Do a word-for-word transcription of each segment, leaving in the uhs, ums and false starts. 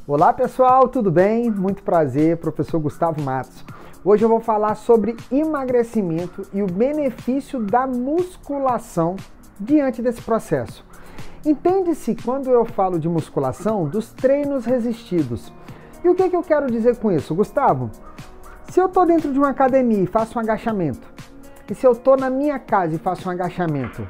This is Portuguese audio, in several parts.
Olá pessoal, tudo bem? Muito prazer, professor Gustavo Matos. Hoje eu vou falar sobre emagrecimento e o benefício da musculação diante desse processo. Entende-se quando eu falo de musculação dos treinos resistidos. E o que, que eu quero dizer com isso, Gustavo? Se eu estou dentro de uma academia e faço um agachamento, e se eu estou na minha casa e faço um agachamento,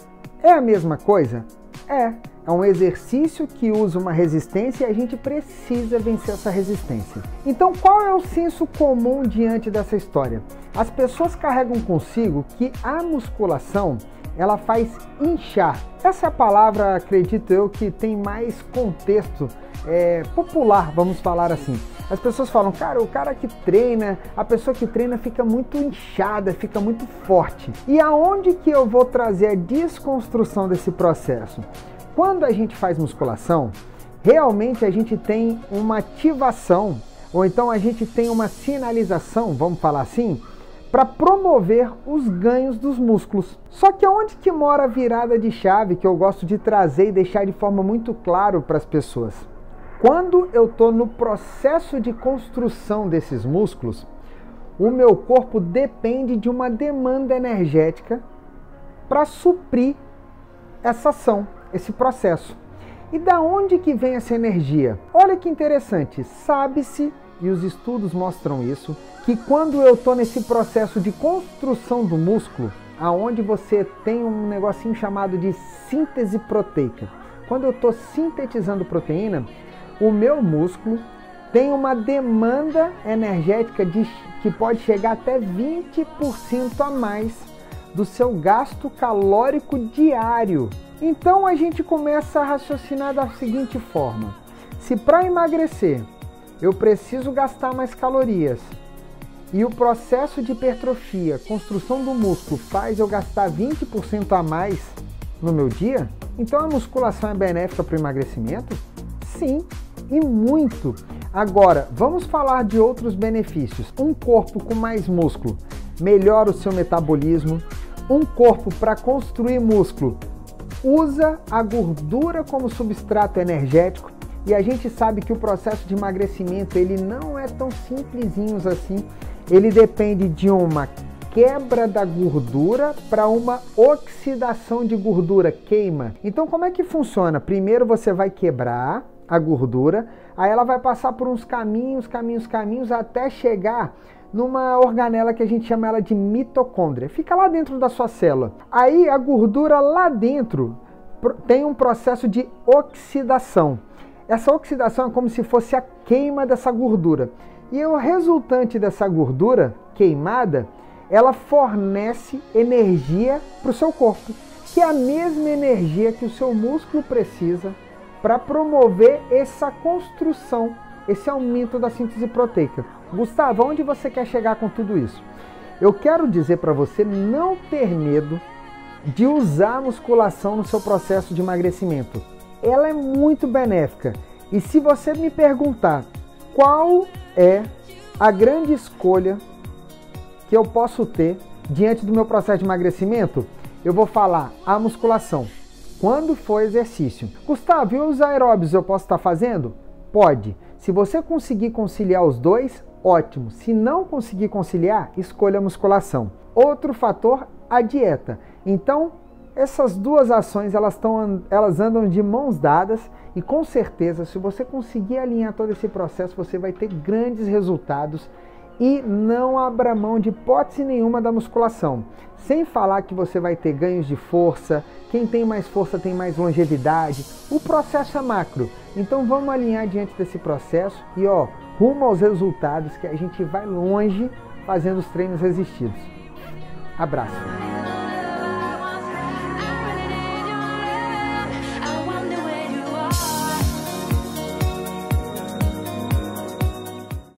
é a mesma coisa? É. É um exercício que usa uma resistência e a gente precisa vencer essa resistência. Então, qual é o senso comum diante dessa história? As pessoas carregam consigo que a musculação, ela faz inchar. Essa é a palavra, acredito eu, que tem mais contexto é, popular, vamos falar assim. As pessoas falam, cara, o cara que treina, a pessoa que treina fica muito inchada, fica muito forte. E aonde que eu vou trazer a desconstrução desse processo? Quando a gente faz musculação, realmente a gente tem uma ativação, ou então a gente tem uma sinalização, vamos falar assim, para promover os ganhos dos músculos. Só que onde que mora a virada de chave que eu gosto de trazer e deixar de forma muito clara para as pessoas? Quando eu estou no processo de construção desses músculos, o meu corpo depende de uma demanda energética para suprir essa ação, esse processo. E da onde que vem essa energia? Olha que interessante, sabe-se, e os estudos mostram isso, que quando eu estou nesse processo de construção do músculo, aonde você tem um negocinho chamado de síntese proteica, quando eu estou sintetizando proteína, o meu músculo tem uma demanda energética de, que pode chegar até vinte por cento a mais do seu gasto calórico diário. Então a gente começa a raciocinar da seguinte forma: se para emagrecer eu preciso gastar mais calorias e o processo de hipertrofia, construção do músculo, faz eu gastar vinte por cento a mais no meu dia, então a musculação é benéfica para o emagrecimento? Sim, e muito. Agora, vamos falar de outros benefícios. Um corpo com mais músculo melhora o seu metabolismo. Um corpo para construir músculo usa a gordura como substrato energético, e a gente sabe que o processo de emagrecimento ele não é tão simplesinho assim. Ele depende de uma quebra da gordura para uma oxidação de gordura, queima. Então como é que funciona? Primeiro você vai quebrar a gordura, aí ela vai passar por uns caminhos, caminhos, caminhos até chegar numa organela que a gente chama ela de mitocôndria. Fica lá dentro da sua célula. Aí a gordura lá dentro tem um processo de oxidação. Essa oxidação é como se fosse a queima dessa gordura. E o resultante dessa gordura queimada, ela fornece energia para o seu corpo, que é a mesma energia que o seu músculo precisa para promover essa construção, esse aumento da síntese proteica. Gustavo, aonde você quer chegar com tudo isso? Eu quero dizer para você não ter medo de usar a musculação no seu processo de emagrecimento. Ela é muito benéfica. E se você me perguntar qual é a grande escolha que eu posso ter diante do meu processo de emagrecimento, eu vou falar a musculação. Quando for exercício. Gustavo, e os aeróbios eu posso estar fazendo? Pode. Se você conseguir conciliar os dois, ótimo. Se não conseguir conciliar, escolha a musculação. Outro fator, a dieta. Então, essas duas ações, elas, tão, elas andam de mãos dadas e com certeza, se você conseguir alinhar todo esse processo, você vai ter grandes resultados e não abra mão de hipótese nenhuma da musculação. Sem falar que você vai ter ganhos de força, quem tem mais força tem mais longevidade. O processo é macro, então vamos alinhar diante desse processo e ó, rumo aos resultados que a gente vai longe fazendo os treinos resistidos. Abraço!